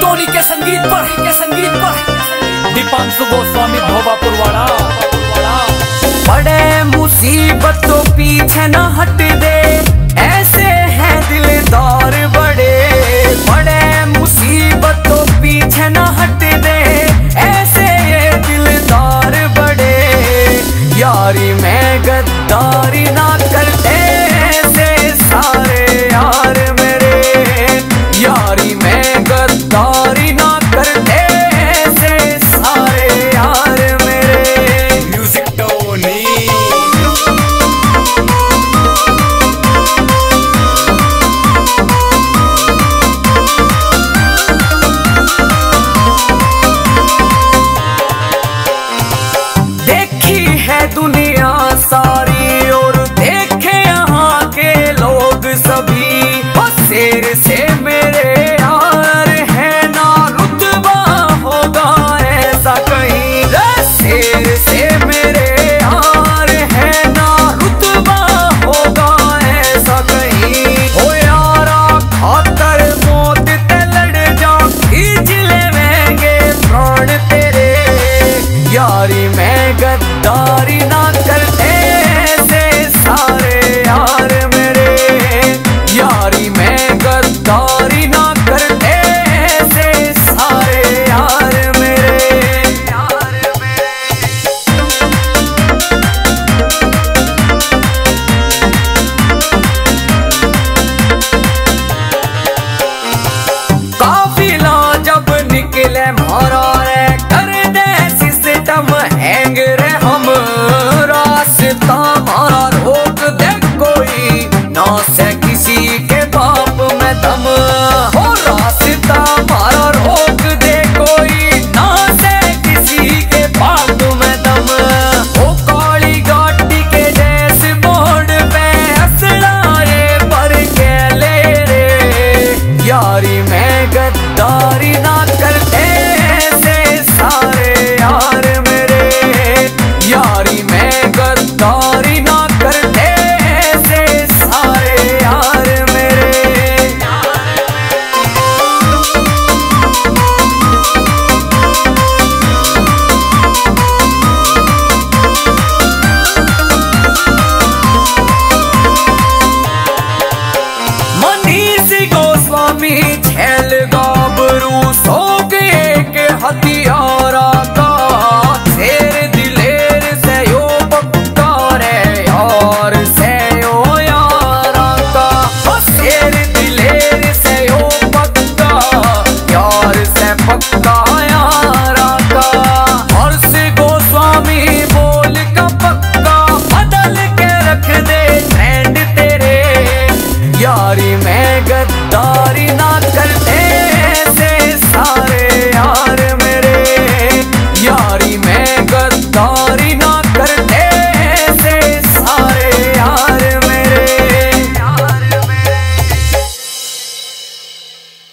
Tony के संगीत पर दीपांशु गोस्वामी भोपापुर वाला। बड़े मुसीबतों पीछे न हट दे, ऐसे हैं दिलदार बड़े। बड़े मुसीबतों पीछे न हट दे, ऐसे ये दिलदार बड़े। यारी में गद्दारी ना करते ऐसे सारे यार मेरे। यारी में गद्दारी ना करते ऐसे सारे यार मेरे। Music Tony. देखी है दुनिया